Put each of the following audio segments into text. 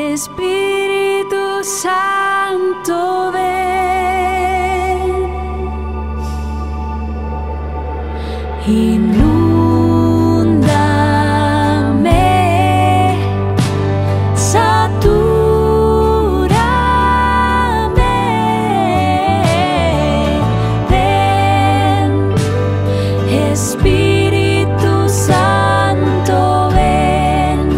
Espíritu Santo, ven, inúndame, satúrame, ven, Espíritu Santo, ven.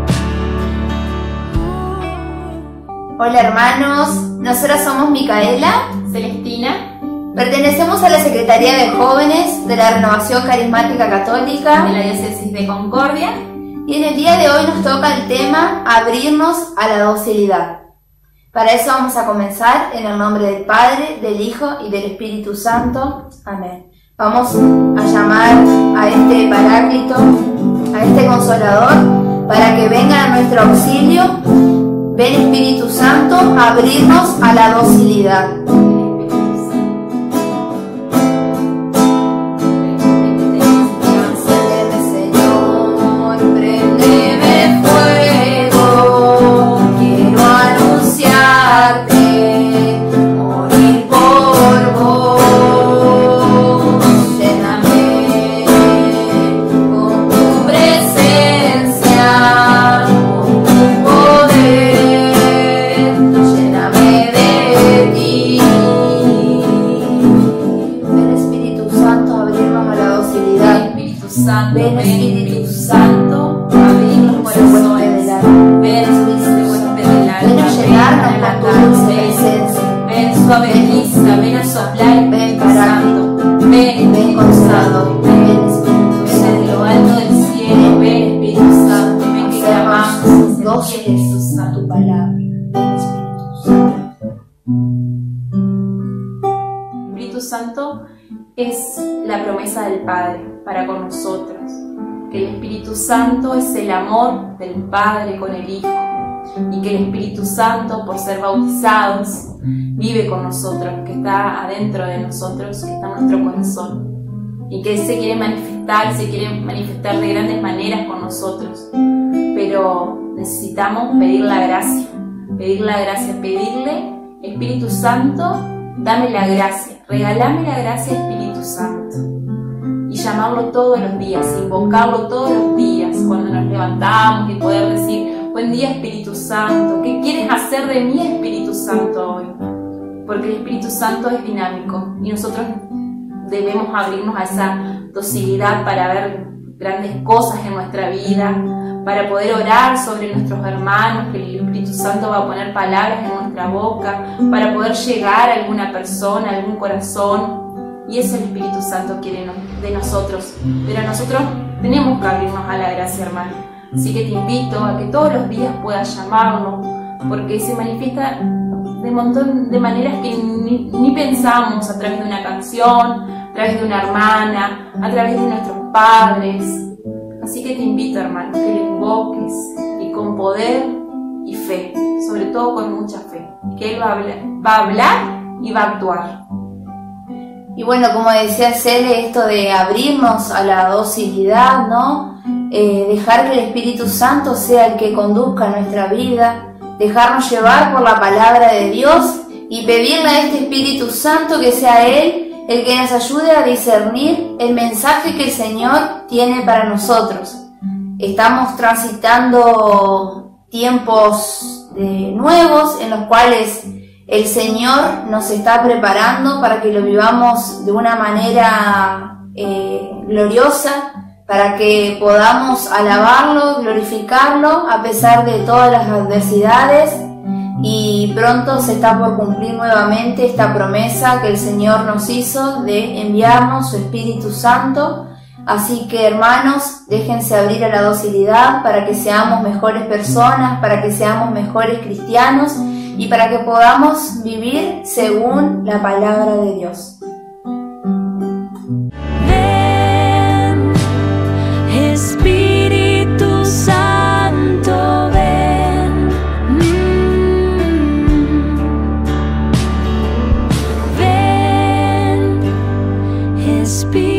Hola hermanos, nosotras somos Micaela, Celestina, pertenecemos a la Secretaría de Jóvenes de la Renovación Carismática Católica de la Diócesis de Concordia, y en el día de hoy nos toca el tema abrirnos a la docilidad. Para eso vamos a comenzar en el nombre del Padre, del Hijo y del Espíritu Santo. Amén. Vamos a llamar a este Paráclito, a este Consolador, para que venga a nuestro auxilio. Ven Espíritu Santo a abrirnos a la docilidad. Ven Espíritu Santo, abrir los corazones, ven huésped del alma, ven a llenarnos con tu dulce presencia, ven suave brisa, ven a soplar, ven Paráclito, ven Consolador, ven desde lo alto del cielo, ven Espíritu Santo, ven que clamamos dóciles a tu palabra, ven Espíritu Santo. Espíritu Santo es la promesa del Padre para con nosotros, que el Espíritu Santo es el amor del Padre con el Hijo, y que el Espíritu Santo, por ser bautizados, vive con nosotros, que está adentro de nosotros, que está en nuestro corazón, y que se quiere manifestar de grandes maneras con nosotros, pero necesitamos pedir la gracia, pedirle, Espíritu Santo, dame la gracia, regálame la gracia, Espíritu Santo. Y llamarlo todos los días, invocarlo todos los días cuando nos levantamos, y poder decir: buen día Espíritu Santo, ¿qué quieres hacer de mí, Espíritu Santo, hoy? Porque el Espíritu Santo es dinámico y nosotros debemos abrirnos a esa docilidad para ver grandes cosas en nuestra vida, para poder orar sobre nuestros hermanos, que el Espíritu Santo va a poner palabras en nuestra boca, para poder llegar a alguna persona, a algún corazón. Y eso el Espíritu Santo quiere de nosotros, pero nosotros tenemos que abrirnos a la gracia, hermano. Así que te invito a que todos los días puedas llamarlo, porque se manifiesta de un montón de maneras que ni pensamos, a través de una canción, a través de una hermana, a través de nuestros padres. Así que te invito, hermano, que lo invoques, y con poder y fe, sobre todo con mucha fe, que Él va a hablar y va a actuar. Y bueno, como decía Cele, esto de abrirnos a la docilidad, ¿no? Dejar que el Espíritu Santo sea el que conduzca nuestra vida, dejarnos llevar por la palabra de Dios y pedirle a este Espíritu Santo que sea Él el que nos ayude a discernir el mensaje que el Señor tiene para nosotros. Estamos transitando tiempos nuevos en los cuales el Señor nos está preparando para que lo vivamos de una manera gloriosa, para que podamos alabarlo, glorificarlo a pesar de todas las adversidades, y pronto se está por cumplir nuevamente esta promesa que el Señor nos hizo de enviarnos su Espíritu Santo. Así que, hermanos, déjense abrir a la docilidad para que seamos mejores personas, para que seamos mejores cristianos y para que podamos vivir según la palabra de Dios. Ven, Espíritu Santo, ven. Ven, Espíritu